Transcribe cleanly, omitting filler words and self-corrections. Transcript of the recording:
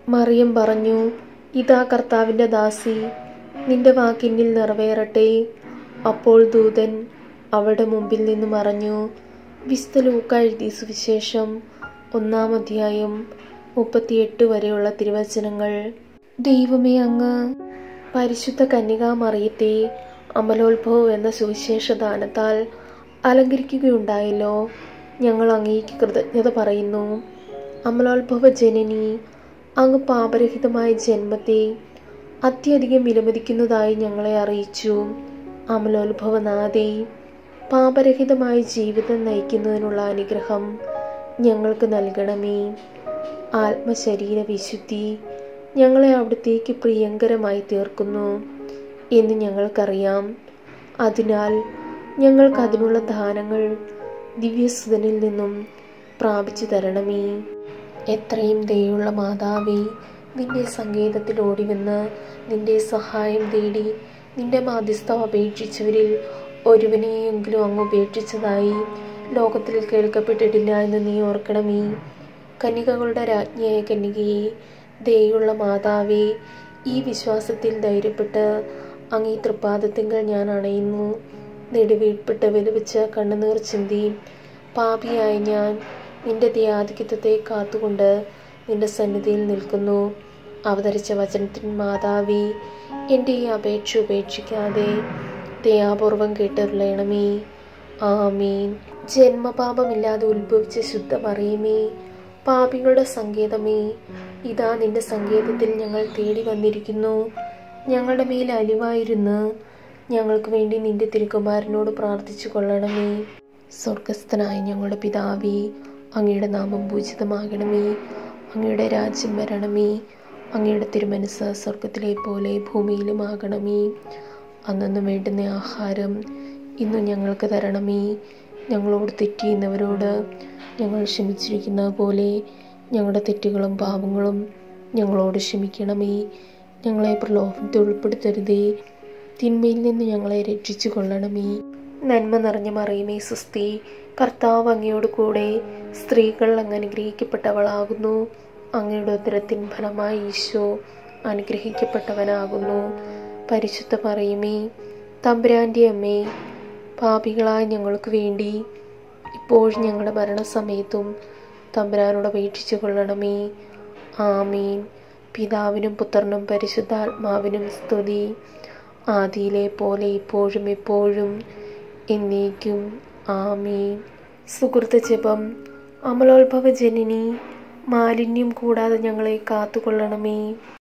മറിയം പറഞ്ഞു, ഇതാ കർത്താവിൻ്റെ ദാസി, നിന്റെ വാക്കെന്നിൽ നിറവേറട്ടെ. അപ്പോൾ ദൂതൻ അവളുടെ മുമ്പിൽ നിന്ന് മറഞ്ഞു. വിശുദ്ധ ലൂക്കാ എഴുതിയ സുവിശേഷം 1-ാം അധ്യായം 38 വരെയുള്ള തിരുവചനങ്ങൾ. ദൈവമേ, അങ്ങ് പരിശുദ്ധ കന്യകാമറിയത്തെ അമലോത്ഭവം എന്ന സുവിശേഷദാനത്താൽ അലങ്കരിക്കുകയുണ്ടായല്ലോ. ഞങ്ങൾ അങ്ങേക്ക് കൃതജ്ഞത പറയുന്നു. അമലോത്ഭവ ജനനി, അങ്ങ് പാപരഹിതമായ ജന്മത്തെ അത്യധികം വിലമതിക്കുന്നതായി ഞങ്ങളെ അറിയിച്ചു. അമലോത്ഭവനാഥേ, പാപരഹിതമായ ജീവിതം നയിക്കുന്നതിനുള്ള അനുഗ്രഹം ഞങ്ങൾക്ക് നൽകണമേ. ആത്മശരീര വിശുദ്ധി ഞങ്ങളെ അവിടത്തേക്ക് പ്രിയങ്കരമായി തീർക്കുന്നു എന്ന് ഞങ്ങൾക്കറിയാം. അതിനാൽ ഞങ്ങൾക്ക് അതിനുള്ള ദാനങ്ങൾ ദിവ്യസുതനിൽ നിന്നും പ്രാപിച്ചു തരണമേ. എത്രയും ദയുള്ള മാതാവേ, നിന്റെ സങ്കേതത്തിൽ ഓടിവന്ന് നിന്റെ സഹായം തേടി നിന്റെ മാധ്യസ്ഥം അപേക്ഷിച്ചവരിൽ ഒരുവനെയെങ്കിലും അങ്ങ് ഉപേക്ഷിച്ചതായി ലോകത്തിൽ കേൾക്കപ്പെട്ടിട്ടില്ല എന്ന് നീ ഓർക്കണമേ. കന്യകകളുടെ രാജ്ഞിയായ കന്യകയെ, ദയുള്ള മാതാവേ, ഈ വിശ്വാസത്തിൽ ധൈര്യപ്പെട്ട് അങ്ങേ തൃപ്പാദത്തിങ്കൽ ഞാൻ അണയുന്നു. നെടുവീർപ്പിട്ട് വിലപിച്ച് കണ്ണുനീർ ചിന്തി പാപിയായ ഞാൻ നിന്റെ ദയാധിക്യത്തെ കാത്തുകൊണ്ട് നിന്റെ സന്നിധിയിൽ നിൽക്കുന്നു. അവതരിച്ച വചനത്തിൻ മാതാവേ, എൻ്റെ ഈ അപേക്ഷ ഉപേക്ഷിക്കാതെ ദയാപൂർവം കേട്ടരുളയണമേ. ആമീൻ. ജന്മപാപമില്ലാതെ ഉത്ഭവിച്ച ശുദ്ധമറിയമേ, പാപികളുടെ സങ്കേതമേ, ഇതാ നിന്റെ സങ്കേതത്തിൽ ഞങ്ങൾ തേടി വന്നിരിക്കുന്നു. ഞങ്ങളുടെ മേൽ അലിവായിരുന്ന് ഞങ്ങൾക്ക് വേണ്ടി നിന്റെ തിരുക്കുമാരനോട് പ്രാർത്ഥിച്ചു കൊള്ളണമേ. സ്വർഗസ്ഥനായ ഞങ്ങളുടെ പിതാവേ, അങ്ങയുടെ നാമം പൂജിതമാകണമേ. അങ്ങയുടെ രാജ്യം വരണമേ. അങ്ങയുടെ തിരുമനസ്സ് സ്വർഗത്തിലെ പോലെ ഭൂമിയിലും ആകണമേ. അന്നു വേണ്ടുന്ന ആഹാരം ഇന്ന് ഞങ്ങൾക്ക് തരണമേ. ഞങ്ങളോട് തെറ്റ് ചെയ്യുന്നവരോട് ഞങ്ങൾ ക്ഷമിച്ചിരിക്കുന്ന പോലെ ഞങ്ങളുടെ തെറ്റുകളും പാപങ്ങളും ഞങ്ങളോട് ക്ഷമിക്കണമേ. ഞങ്ങളെ പ്രലോഭനത്തിൽ ഉൾപ്പെടുത്തരുതേ, തിന്മയിൽ നിന്ന് ഞങ്ങളെ രക്ഷിച്ചു കൊള്ളണമേ. നന്മ നിറഞ്ഞ മറിയമേ സ്വസ്തി, കർത്താവ് അങ്ങയോട് കൂടെ സ്ത്രീകൾ അങ്ങ് അനുഗ്രഹിക്കപ്പെട്ടവളാകുന്നു. അങ്ങയുടെ ഉദരത്തിൻ ഫലമായി ഈശോ അനുഗ്രഹിക്കപ്പെട്ടവനാകുന്നു. പരിശുദ്ധ മറിയമേ, തമ്പുരാൻ്റെ അമ്മേ, പാപികളായ ഞങ്ങൾക്ക് വേണ്ടി ഇപ്പോഴും ഞങ്ങളുടെ മരണസമയത്തും തമ്പുരാനോട് അപേക്ഷിച്ചു കൊള്ളണമേ. ആമീൻ. പിതാവിനും പുത്രനും പരിശുദ്ധാത്മാവിനും സ്തുതി, ആദിയിലെ പോലെ ഇപ്പോഴും എപ്പോഴും എന്നേക്കും. ആമീൻ. സുഹൃത്ത് ജപം. അമലോത്ഭവ ജനനി, മാലിന്യം കൂടാതെ ഞങ്ങളെ കാത്തുകൊള്ളണമേ.